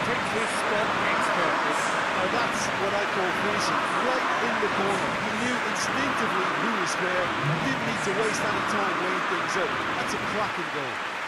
picks his spot expertly. Now that's what I call finishing, right in the corner. He knew instinctively who was where, didn't need to waste any time weighing things up. That's a cracking goal.